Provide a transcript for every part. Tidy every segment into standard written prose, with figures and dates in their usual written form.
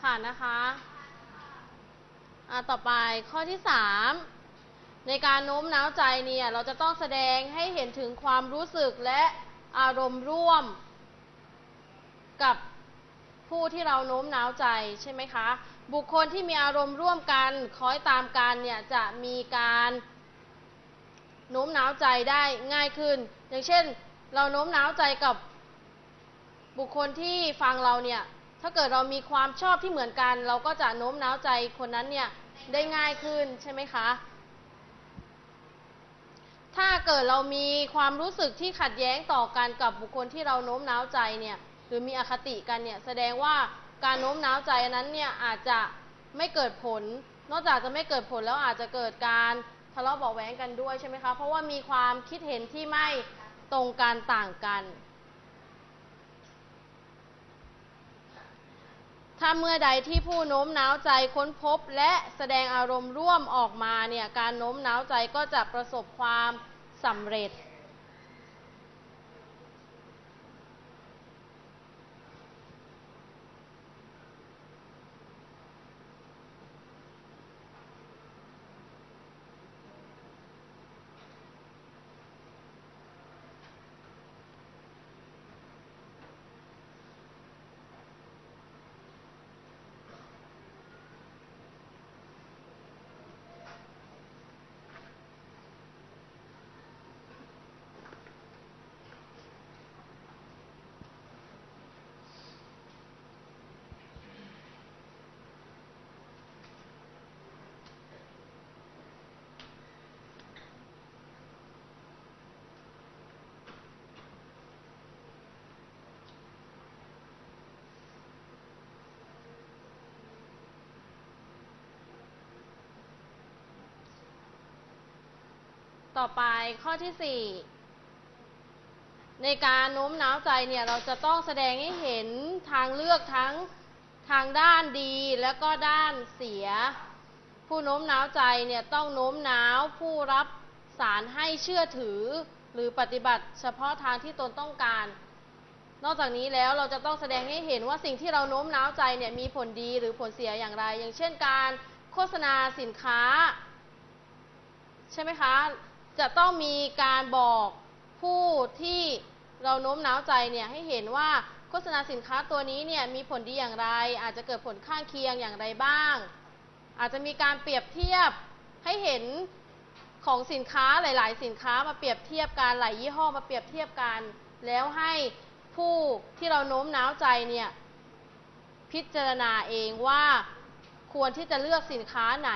ผ่านนะคะต่อไปข้อที่3ในการโน้มน้าวใจเนี่ยเราจะต้องแสดงให้เห็นถึงความรู้สึกและอารมณ์ร่วมกับผู้ที่เราโน้มน้าวใจใช่ไหมคะบุคคลที่มีอารมณ์ร่วมกันคล้อยตามกันเนี่ยจะมีการโน้มน้าวใจได้ง่ายขึ้นอย่างเช่นเราโน้มน้าวใจกับบุคคลที่ฟังเราเนี่ยถ้าเกิดเรามีความชอบที่เหมือนกันเราก็จะโน้มน้าวใจคนนั้นเนี่ยได้ง่ายขึ้นใช่ไหมคะถ้าเกิดเรามีความรู้สึกที่ขัดแย้งต่อกันกับบุคคลที่เราโน้มน้าวใจเนี่ยหรือมีอคติกันเนี่ยแสดงว่าการโน้มน้าวใจนั้นเนี่ยอาจจะไม่เกิดผลนอกจากจะไม่เกิดผลแล้วอาจจะเกิดการทะเลาะเบาะแว้งกันด้วยใช่ไหมคะเพราะว่ามีความคิดเห็นที่ไม่ตรงกันต่างกันถ้าเมื่อใดที่ผู้โน้มน้าวใจค้นพบและแสดงอารมณ์ร่วมออกมาเนี่ยการโน้มน้าวใจก็จะประสบความสำเร็จต่อไปข้อที่4ในการโน้มน้าวใจเนี่ยเราจะต้องแสดงให้เห็นทางเลือกทั้งทางด้านดีและก็ด้านเสียผู้โน้มน้าวใจเนี่ยต้องโน้มน้าวผู้รับสารให้เชื่อถือหรือปฏิบัติเฉพาะทางที่ตนต้องการนอกจากนี้แล้วเราจะต้องแสดงให้เห็นว่าสิ่งที่เราโน้มน้าวใจเนี่ยมีผลดีหรือผลเสียอย่างไรอย่างเช่นการโฆษณาสินค้าใช่ไหมคะจะต้องมีการบอกผู้ที่เราโน้มน้าวใจเนี่ยให้เห็นว่าโฆษณาสินค้าตัวนี้เนี่ยมีผลดีอย่างไรอาจจะเกิดผลข้างเคียงอย่างไรบ้างอาจจะมีการเปรียบเทียบให้เห็นของสินค้าหลายๆสินค้ามาเปรียบเทียบกันหลายยี่ห้อมาเปรียบเทียบกันแล้วให้ผู้ที่เราโน้มน้าวใจเนี่ยพิจารณาเองว่าควรที่จะเลือกสินค้าไหน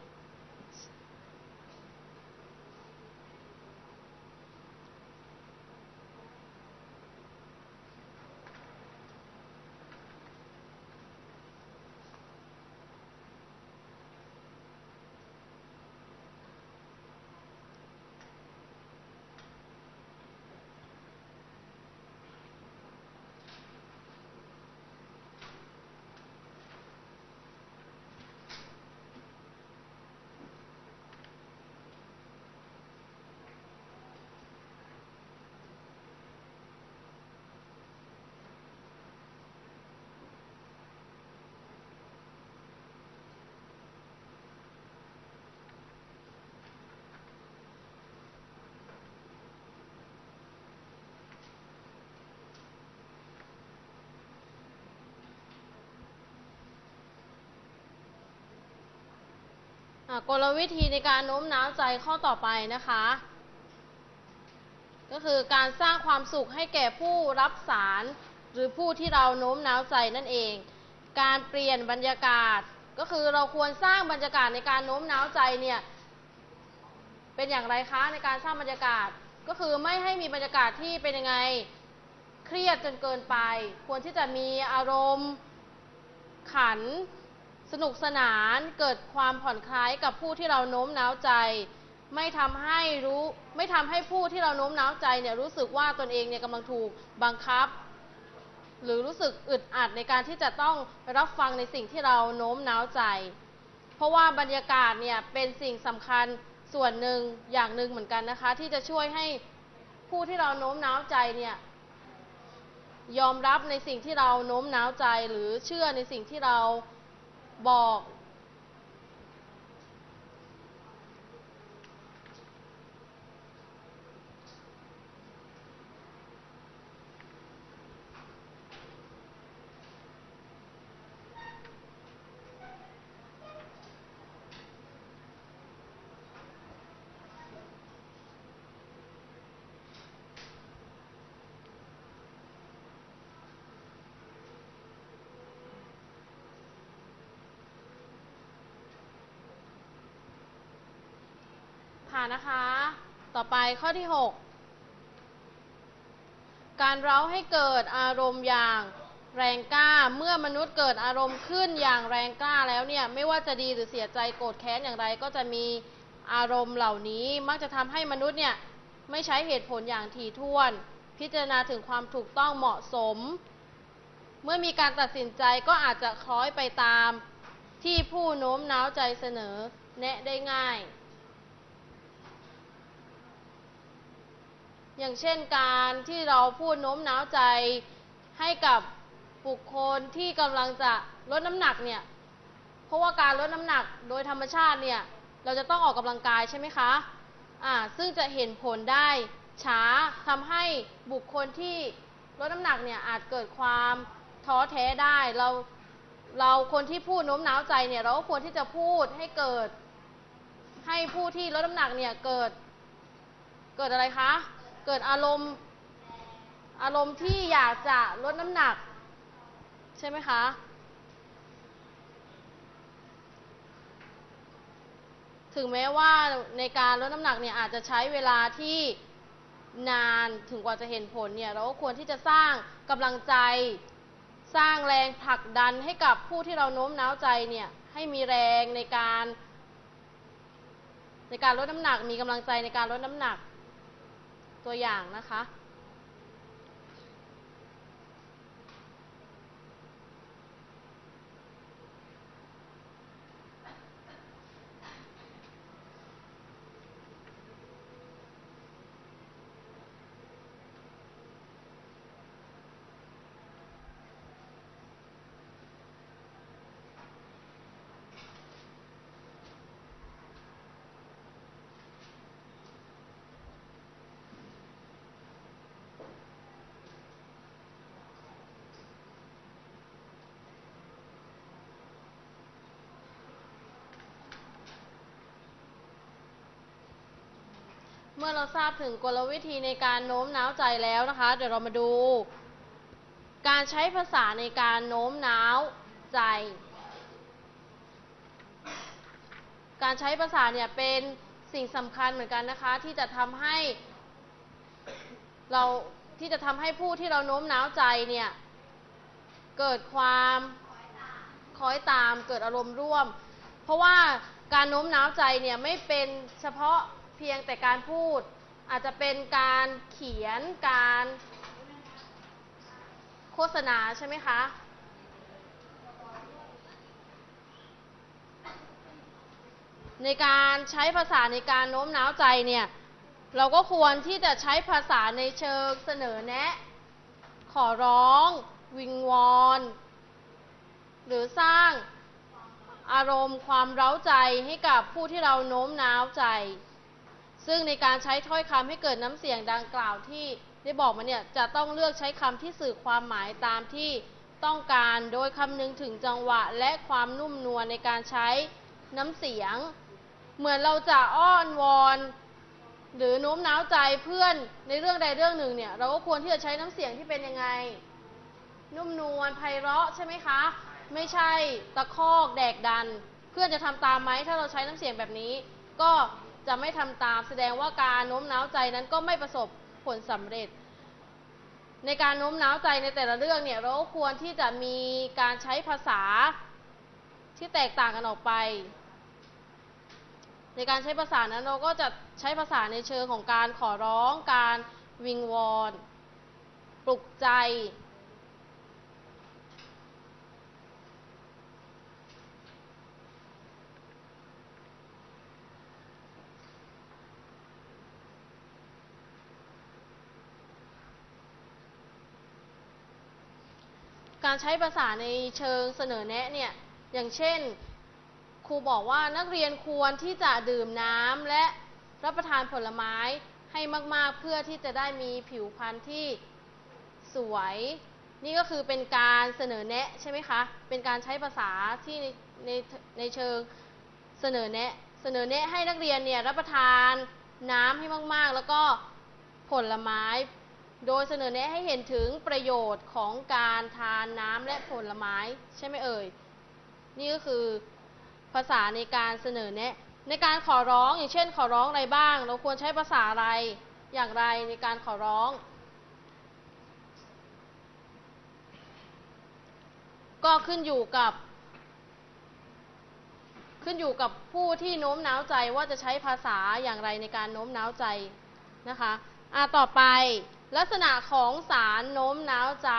กลวิธีในการโน้มน้าวใจข้อต่อไปนะคะก็คือการสร้างความสุขให้แก่ผู้รับสารหรือผู้ที่เราโน้มน้าวใจนั่นเองการเปลี่ยนบรรยากาศก็คือเราควรสร้างบรรยากาศในการโน้มน้าวใจเนี่ยเป็นอย่างไรคะในการสร้างบรรยากาศก็คือไม่ให้มีบรรยากาศที่เป็นยังไงเครียดจนเกินไปควรที่จะมีอารมณ์ขันสนุกสนานเกิดความผ่อนคลายกับผู้ที่เราโน้มน้าวใจไม่ทำให้ผู้ที่เราโน้มน้าวใจเนี่ยรู้สึกว่าตนเองเนี่ยกำลังถูกบังคับหรือรู้สึกอึดอัดในการที่จะต้องรับฟังในสิ่งที่เราโน้มน้าวใจเพราะว่าบรรยากาศเนี่ยเป็นสิ่งสำคัญส่วนหนึ่งอย่างหนึ่งเหมือนกันนะคะที่จะช่วยให้ผู้ที่เราโน้มน้าวใจเนี่ยยอมรับในสิ่งที่เราโน้มน้าวใจหรือเชื่อในสิ่งที่เราบอก ผ่านนะคะ ต่อไปข้อที่ 6 การเร้าให้เกิดอารมณ์อย่างแรงกล้า เมื่อมนุษย์เกิดอารมณ์ขึ้นอย่างแรงกล้าแล้วเนี่ย ไม่ว่าจะดีหรือเสียใจโกรธแค้นอย่างไรก็จะมีอารมณ์เหล่านี้มักจะทำให้มนุษย์เนี่ยไม่ใช้เหตุผลอย่างถี่ถ้วน พิจารณาถึงความถูกต้องเหมาะสม เมื่อมีการตัดสินใจก็อาจจะคล้อยไปตามที่ผู้โน้มน้าวใจเสนอแนะได้ง่าย อย่างเช่นการที่เราพูดโน้มน้าวใจให้กับบุคคลที่กำลังจะลดน้ำหนักเนี่ย เพราะว่าการลดน้ำหนักโดยธรรมชาติเนี่ยเราจะต้องออกกำลังกายใช่ไหมคะซึ่งจะเห็นผลได้ช้าทำให้บุคคลที่ลดน้ำหนักเนี่ยอาจเกิดความท้อแท้ได้เราคนที่พูดโน้มน้าวใจเนี่ยเราก็ควรที่จะพูดให้เกิดให้ผู้ที่ลดน้ำหนักเนี่ยเกิดอะไรคะเกิดอารมณ์ที่อยากจะลดน้ำหนักใช่ไหมคะถึงแม้ว่าในการลดน้ำหนักเนี่ยอาจจะใช้เวลาที่นานถึงกว่าจะเห็นผลเนี่ยเราก็ควรที่จะสร้างกำลังใจสร้างแรงผลักดันให้กับผู้ที่เราโน้มน้าวใจเนี่ยให้มีแรงในการลดน้ำหนักมีกำลังใจในการลดน้ำหนักตัวอย่างนะคะ เมื่อเราทราบถึงกลวิธีในการโน้มน้าวใจแล้วนะคะเดี๋ยวเรามาดู การใช้ภาษาในการโน้มน้าวใจ การใช้ภาษาเนี่ยเป็นสิ่งสำคัญเหมือนกันนะคะที่จะทำให้ผู้ที่เราโน้มน้าวใจเนี่ยเกิดความคล้อยตามเกิดอารมณ์ร่วมเพราะว่าการโน้มน้าวใจเนี่ยไม่เป็นเฉพาะเพียงแต่การพูดอาจจะเป็นการเขียนการโฆษณาใช่ไหมคะในการใช้ภาษาในการโน้มน้าวใจเนี่ยเราก็ควรที่จะใช้ภาษาในเชิงเสนอแนะขอร้องวิงวอนหรือสร้างอารมณ์ความเร้าใจให้กับผู้ที่เราโน้มน้าวใจซึ่งในการใช้ถ้อยคำให้เกิดน้ำเสียงดังกล่าวที่ได้บอกมาเนี่ยจะต้องเลือกใช้คำที่สื่อความหมายตามที่ต้องการโดยคำนึงถึงจังหวะและความนุ่มนวลในการใช้น้ำเสียงเหมือนเราจะอ้อนวอนหรือโน้มน้าวใจเพื่อนในเรื่องใดเรื่องหนึ่งเนี่ยเราก็ควรที่จะใช้น้ำเสียงที่เป็นยังไงนุ่มนวลไพเราะใช่ไหมคะไม่ใช่ตะคอกแดกดันเพื่อนจะทำตามไหมถ้าเราใช้น้ำเสียงแบบนี้ก็จะไม่ทำตามแสดงว่าการโน้มน้าวใจนั้นก็ไม่ประสบผลสำเร็จในการโน้มน้าวใจในแต่ละเรื่องเนี่ยเราก็ควรที่จะมีการใช้ภาษาที่แตกต่างกันออกไปในการใช้ภาษานั้นเราก็จะใช้ภาษาในเชิงของการขอร้องการวิงวอนปลุกใจการใช้ภาษาในเชิงเสนอแนะเนี่ยอย่างเช่นครูบอกว่านักเรียนควรที่จะดื่มน้ำและรับประทานผลไม้ให้มากๆเพื่อที่จะได้มีผิวพรรณที่สวยนี่ก็คือเป็นการเสนอแนะใช่ไหมคะเป็นการใช้ภาษาที่ในเชิงเสนอแนะให้นักเรียนเนี่ยรับประทานน้ำให้มากๆแล้วก็ผลไม้โดยเสนอแนะให้เห็นถึงประโยชน์ของการทานน้ำและผลไม้ใช่ไหมเอ่ยนี่ก็คือภาษาในการเสนอแนะในการขอร้องอย่างเช่นขอร้องอะไรบ้างเราควรใช้ภาษาอะไรอย่างไรในการขอร้องก็ขึ้นอยู่กับผู้ที่โน้มน้าวใจว่าจะใช้ภาษาอย่างไรในการโน้มน้าวใจนะคะต่อไปลักษณะของสารโน้มน้าวใจ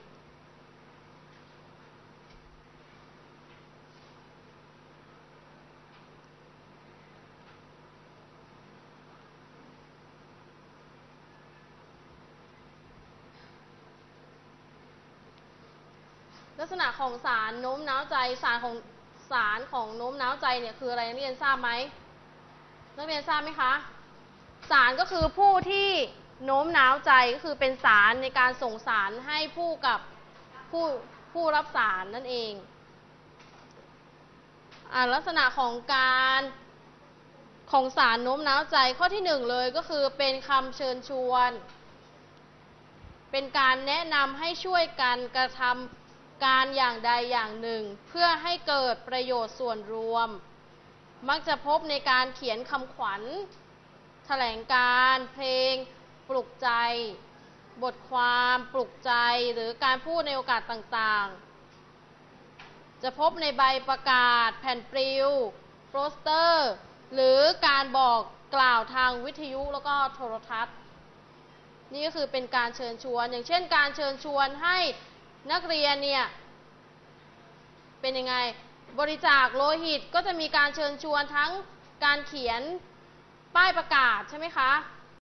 ลักษณะของสารโน้มน้าวใจสารของโน้มน้าวใจเนี่ยคืออะไรนักเรียนทราบไหมนักเรียนทราบไหมคะสารก็คือผู้ที่โน้มน้าวใจก็คือเป็นสารในการส่งสารให้กับผู้รับสารนั่นเองลักษณะของสารโน้มน้าวใจข้อที่หนึ่งเลยก็คือเป็นคำเชิญชวนเป็นการแนะนำให้ช่วยกันกระทำการอย่างใดอย่างหนึ่งเพื่อให้เกิดประโยชน์ส่วนรวมมักจะพบในการเขียนคำขวัญแถลงการเพลงปลุกใจบทความปลุกใจหรือการพูดในโอกาสต่างๆจะพบในใบประกาศแผ่นปลิวโปสเตอร์หรือการบอกกล่าวทางวิทยุแล้วก็โทรทัศน์นี่ก็คือเป็นการเชิญชวนอย่างเช่นการเชิญชวนให้นักเรียนเนี่ยเป็นยังไงบริจาคโลหิตก็จะมีการเชิญชวนทั้งการเขียนป้ายประกาศใช่ไหมคะ